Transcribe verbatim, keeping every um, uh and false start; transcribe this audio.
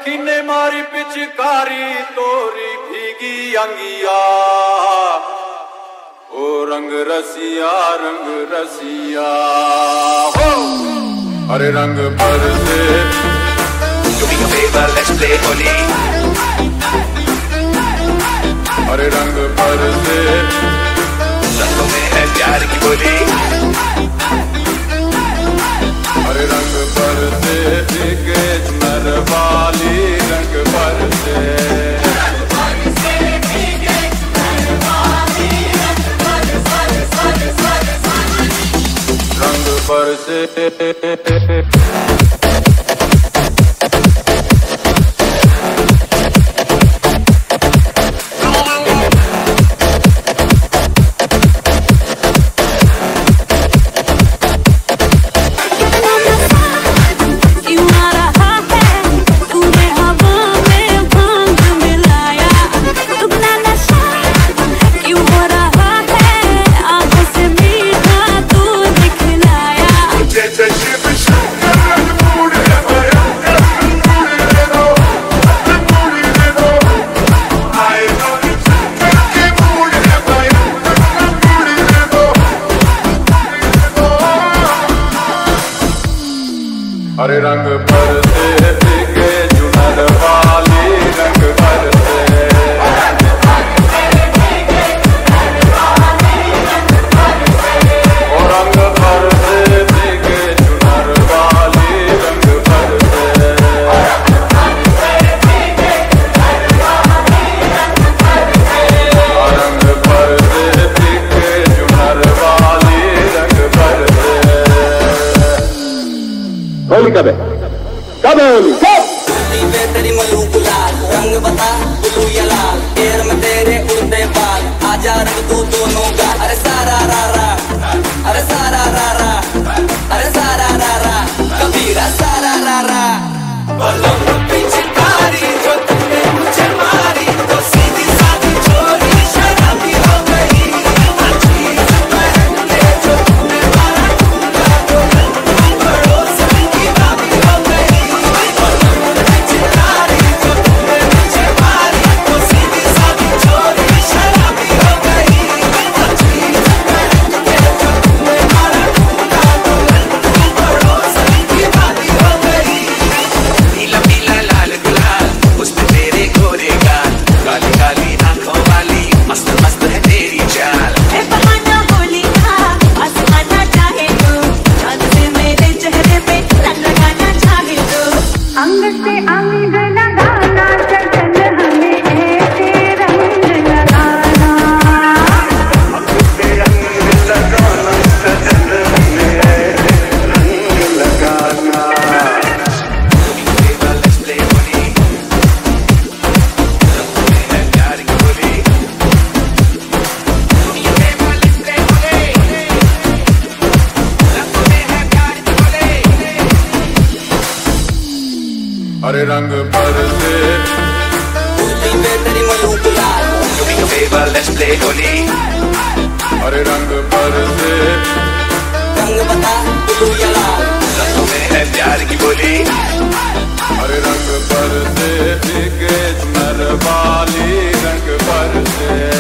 किने मारी पिचकारी तोरी भीगी अंगिया। ओ रंग रसिया रंग रसिया हो, अरे रंग बरसे। Do me a favor, let's play Holi. अरे रंग बरसे, रंगों में है प्यार की बोली। अरे रंग बरसे, भीगे चुनर वाली रंग बरसे। रंग बरसे। अरे रंग बरसे, भीगे चुनर वाली रंग बरसे। ओ रंग बरसे, भीगे चुनर वाली रंग बरसे। रंग बरसे, भीगे चुनर वाली रंग बरसे। होली कब है? कब है होली? कब? तेरी मलू गुलाल रंग बता ब्लू या लाल, पैर में तेरे उड़ते बाल, आजा रंग तू दोनों का। अरे सारा रा रा, अरे सारा रा रा, अरे सारा रा रा, कबीरा सारा रा रा। बलम पिचकारी जो तुमने मुझे मारी, तो सीधी सादी छोरी शराबी हो गई। अजीब पहन के जो तुमने मारा ठुमका, तो रंग पड़ोस की भाभी हो गई। बलम पिचकारी जो तुमने मुझे मारी, तो सीधी सादी छोरी शराबी हो गई। अजीब पहन के जो तुमने मारा ठुमका, तो रंग पड़ोस की भाभी हो गई। पीला पीला लाल गुलाल, उस पे तेरे गोरे गाल, काली काली आंखों वाली मस्त मस्त है तेरी चाल। है बहाना होली का, आसमाना चाहे तो, चांद से मेरे चेहरे पे रंग लगाना चाहे तो। अंग से अंग लगाना सजन, हमें ऐसे रंग लगाना। अंग से अंग लगाना सजन, हमें रंग लगाना। Let's play होली, रंगों में है प्यार की बोली। Let's play होली, रंगों में है प्यार की बोली। अरे रंग बरसे, होली में तेरी मलू गुलाल, Do me a favor, let's play Holi. अरे रंग बरसे। रंग बता ब्लू या लाल, रंगों में है प्यार की बोली। अरे रंग बरसे, भीगे चुनर वाली रंग बरसे।